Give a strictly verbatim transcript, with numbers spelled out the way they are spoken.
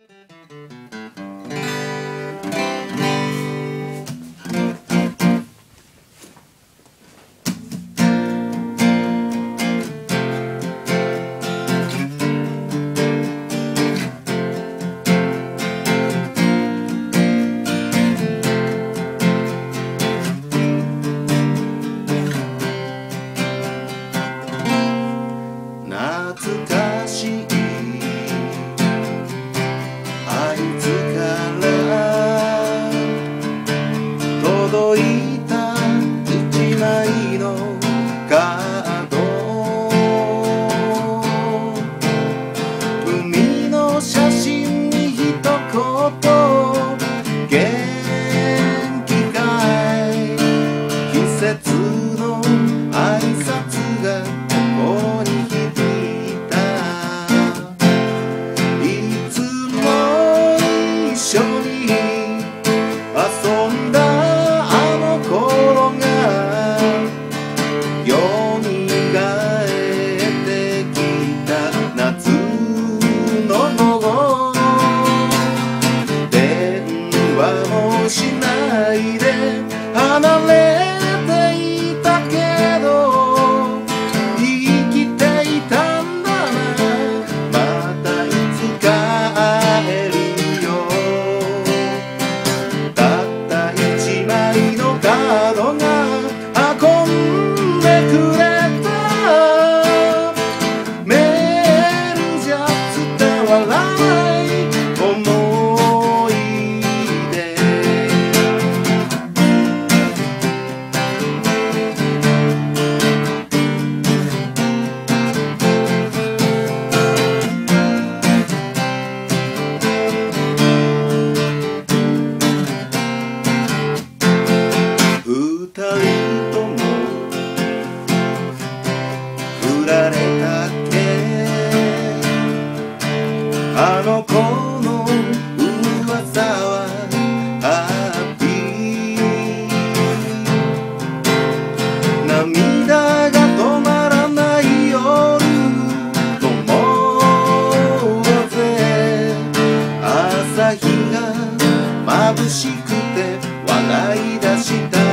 懐かしいあいつから届いた一枚のカード、海の写真に一言元気かい、季節の挨拶がここに一緒に遊んだあの頃がよみがえってきた夏の午後、電話もしないで離れていたけど生きていたんだな、またいつか会えるカードが運んでくれたメールじゃ伝わらない思い出、二人とも振られたっけ、あの子の噂はハッピー、涙が止まらない夜と思うぜ、朝日が眩しくて笑い出した